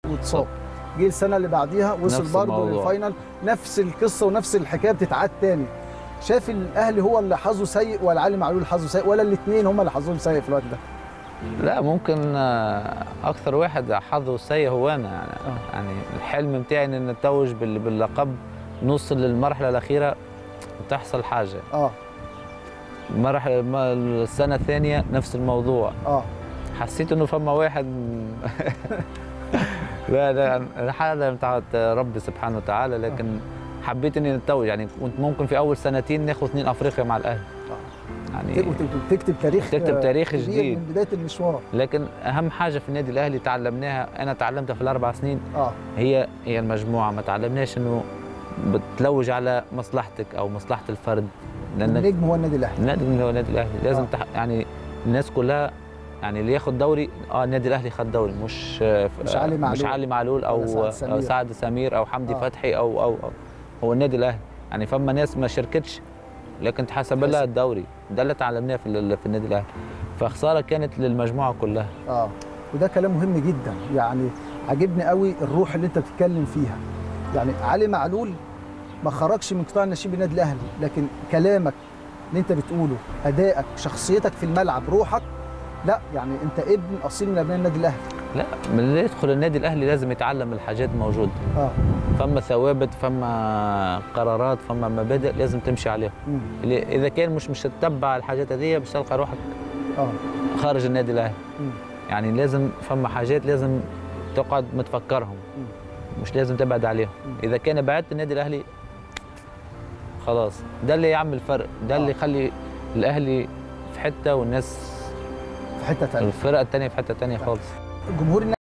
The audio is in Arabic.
واتصاب. جه السنه اللي بعديها وصل برضه للفاينل، نفس القصه ونفس الحكايه بتتعاد تاني. شاف الاهلي هو اللي حظه سيء ولا علي معلول حظه سيء، ولا الاثنين هم اللي حظهم سيء في الوقت ده؟ لا، ممكن اكثر واحد حظه سيء هو انا. يعني الحلم بتاعي ان نتوج باللقب، نوصل للمرحله الاخيره وتحصل حاجه. السنه الثانيه نفس الموضوع. حسيت انه فما واحد لا هذا بتاع ربي سبحانه وتعالى، لكن حبيت اني نتوج. يعني كنت ممكن في اول سنتين ناخذ 2 افريقيا مع الاهلي. يعني تكتب تاريخ جديد من بدايه المشوار. لكن اهم حاجه في النادي الاهلي تعلمناها، انا تعلمتها في ال4 سنين، هي المجموعه. ما تعلمناش انه بتلوج على مصلحتك او مصلحه الفرد، لان النجم هو النادي الاهلي. النجم هو النادي الاهلي. لازم يعني الناس كلها، يعني اللي ياخد دوري النادي الاهلي خد دوري، مش علي معلول او سعد سمير او حمدي فتحي او هو النادي الاهلي. يعني فما ناس ما شاركتش لكن تحسب لها الدوري. ده اللي تعلمناه في النادي الاهلي. فخساره كانت للمجموعه كلها. وده كلام مهم جدا. يعني عجبني قوي الروح اللي انت بتتكلم فيها. يعني علي معلول ما خرجش من قطاع الناشئين بالنادي الاهلي، لكن كلامك اللي انت بتقوله، ادائك، شخصيتك في الملعب، روحك، لا يعني انت ابن اصيل من ابناء النادي الاهلي. لا، من اللي يدخل النادي الاهلي لازم يتعلم الحاجات موجوده. فما ثوابت، فما قرارات، فما مبادئ لازم تمشي عليها. اذا كان مش تتبع الحاجات هذه مش تلقى روحك خارج النادي الاهلي. يعني لازم فما حاجات لازم تقعد متفكرهم، مش لازم تبعد عليهم. اذا كان بعدت النادي الاهلي خلاص، ده اللي يعمل فرق، ده اللي يخلي الاهلي في حته والناس في حته ثانيه، الفرق الثانيه في حته ثانيه خالص. جمهور